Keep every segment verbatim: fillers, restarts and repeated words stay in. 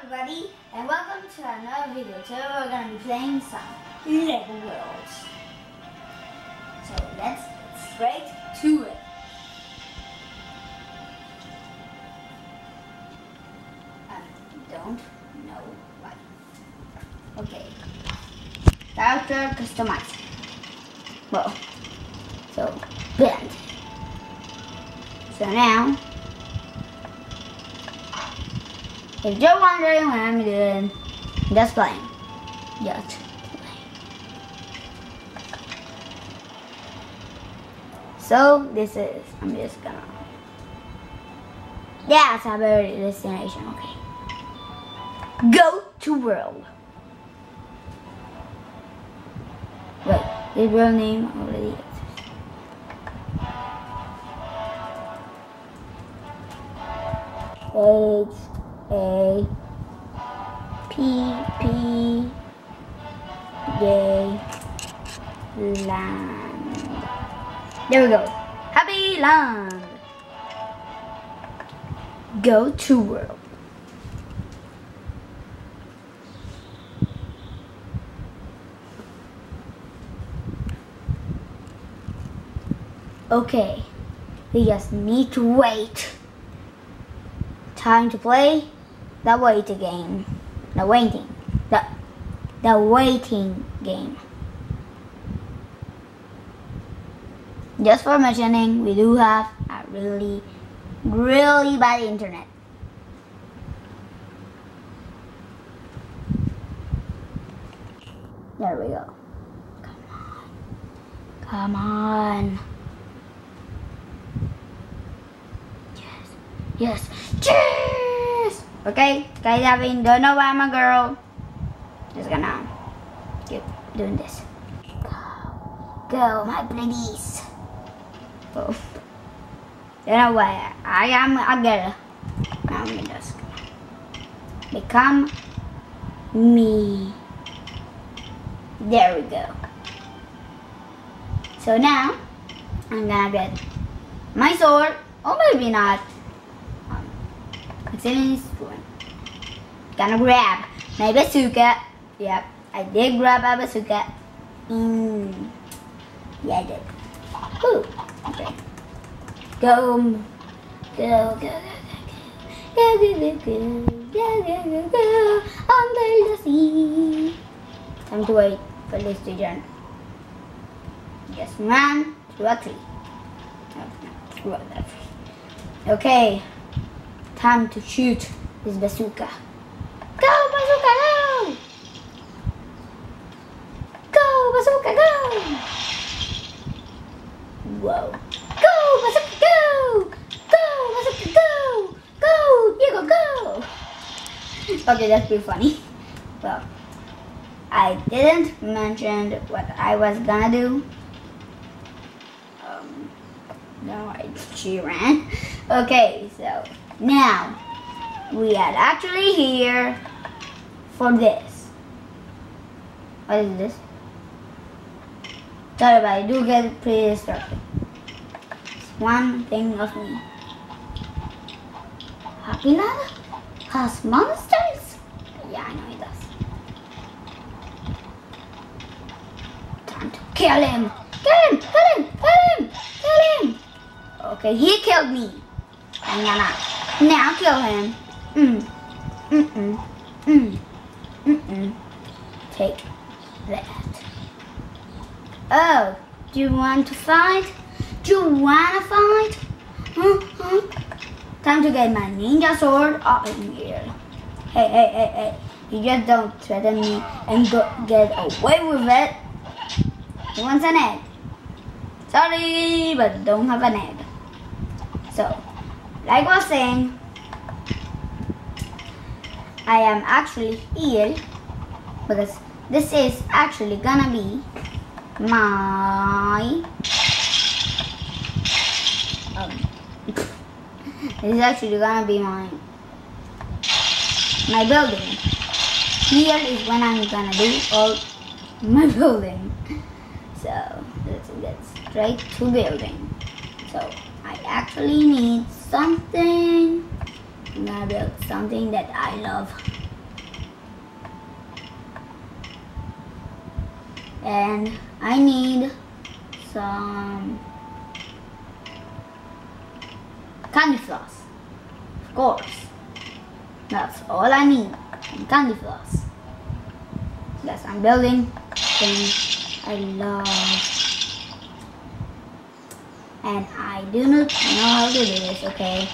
everybody, and welcome to another video. Today we're going to be playing some Lego Worlds. So let's get straight to it. I don't know why. Okay. Character customize. Well, so blend. So now, if you're wondering what I'm doing, just playing. Just playing. So this is, I'm just gonna, yeah, it's a very destination, okay. Go to world. Wait, the real name already exists. H A P P Day Land. There we go. Happy Land. Go to world. Okay, we just need to wait. Time to play the waiting game. The waiting. The, the waiting game. Just for mentioning, we do have a really, really bad internet. There we go. Come on. Come on. Yes. Cheers! Okay, guys, having don't know why I'm a girl. Just gonna keep doing this. Go, go, my pretties. Oh, don't know why I am a girl. Now I'm just gonna become me. There we go. So now I'm gonna get my sword, or maybe not. Gonna grab my bazooka. Yep, I did grab a bazooka. Mm. Yeah, I did. Ooh. Okay. Go, go, go, go, go, go, go, go, go, go, go, go, under the sea. Time to wait for this to turn. Just run through a tree. Through a tree. Okay. Time to shoot this bazooka. Go, bazooka, go! Go, bazooka, go! Whoa. Go, bazooka, go! Go, bazooka, go! Go, Diego, go! Okay, that's pretty funny. Well, I didn't mention what I was gonna do. Um, no, I, she ran. Okay, so now, we are actually here for this. What is this? Sorry, but I do get pretty distracted. It's one thing of me. Happy Land has monsters? Yeah, I know it does. Time to kill him! Kill him! Kill him! Kill him! Kill him! Okay, he killed me. I'm gonna now kill him. Mm. Mm-mm. Mm. Mm-mm. Take that. Oh, do you want to fight? Do you wanna fight? Huh? Time to get my ninja sword up in here. Hey, hey, hey, hey. You just don't threaten me and go get away with it. He wants an egg. Sorry, but don't have an egg. So, like I was saying, I am actually here because this is actually gonna be my um, this is actually gonna be my my building. Here is when I'm gonna do all my building. So let's get straight to building. So I actually need something. I'm gonna build something that I love. And I need some candy floss. Of course. That's all I need. Some candy floss. Yes, I'm building things I love. And I do not know how to do this, okay?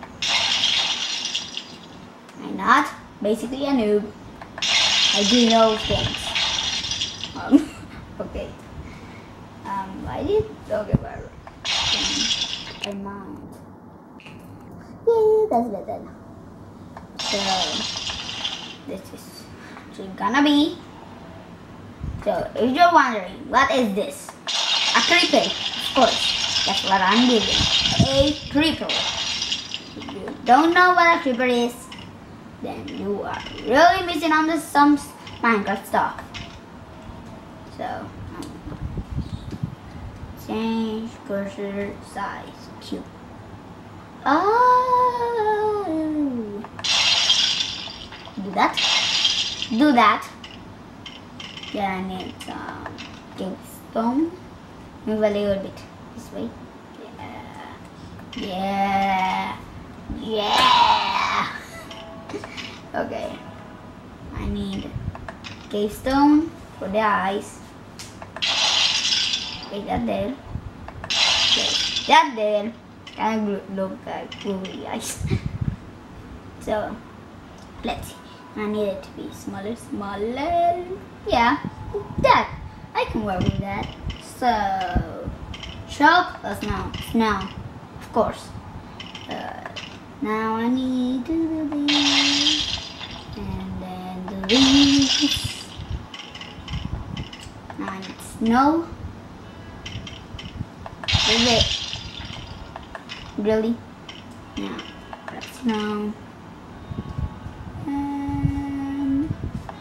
I'm not basically a noob. I do know things. Um, okay. Um, I did okay, whatever. I mind. Yeah, that's better. So this is actually gonna be. So if you're wondering, what is this? A creeper, of course. That's what I'm building. A creeper. If you don't know what a creeper is, then you are really missing on the some Minecraft stuff. So um, change cursor size cube. Oh, do that. Do that. Yeah, I need some glowstone. Move a little bit this way. Yeah. Yeah. Yeah. Okay. I need glowstone for the eyes. Wait, that there. Okay, that there. Kind of look like googly eyes. So, let's see. I need it to be smaller, smaller. Yeah, that. I can work with that. So, shark or snow? Snow, of course. Uh, now I need to do this. And then do this. Now I need snow. Is it? Really? Now, that's snow. Um,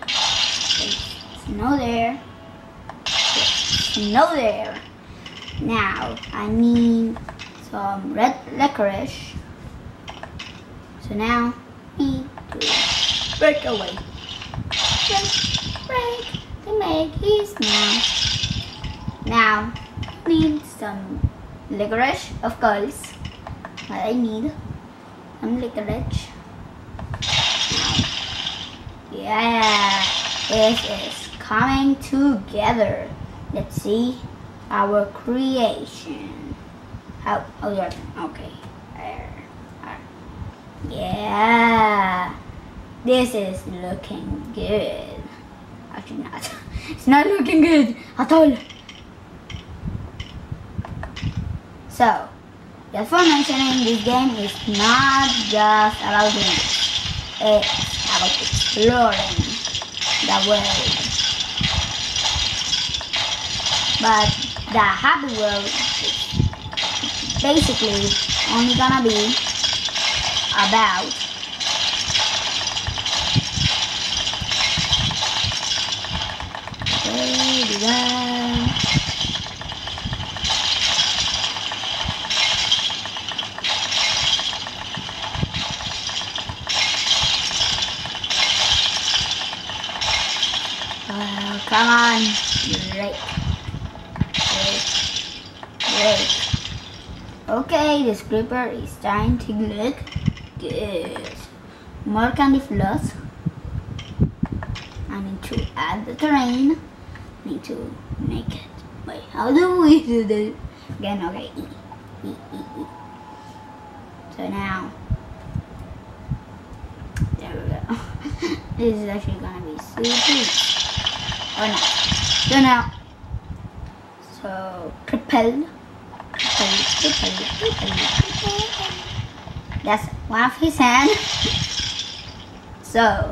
snow there. Snow there. Now, I need some red licorice. So now, I need to break away. Break, break, to make his snow. Now, I need some licorice, of course. What I need, some licorice. Yeah, this is coming together. Let's see our creation. How? Oh, yeah. Okay. Yeah, this is looking good. Actually, not. It's not looking good at all. So, just for mentioning, this game is not just about doing it. It's about exploring the world. But the happy world is basically only gonna be about uh, come on, great, great, great. Okay, this creeper is starting to look good. More candy floss. I need to add the terrain. I need to make it. Wait, how do we do this? Again, okay, E, E, E, E. So now, there we go. This is actually gonna be super easy. Or not. So now, so propel. That's one of his hands. So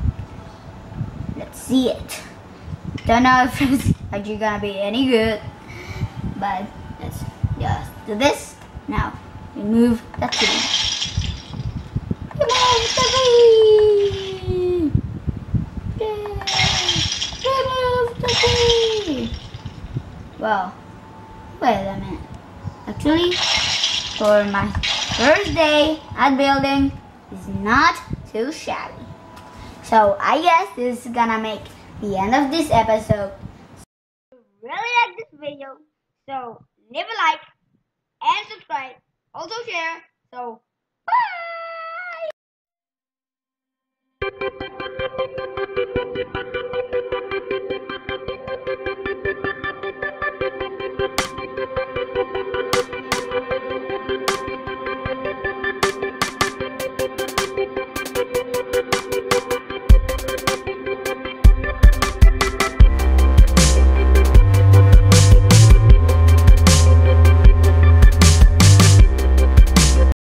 let's see it. Don't know if it's actually gonna be any good, but let's just do this. Now remove the tree. Remove the tree. Remove the tree. Well, wait a minute. Actually, for my first day at building, is not too shabby. So I guess this is gonna make the end of this episode. really like this video. So leave a like and subscribe. Also share. So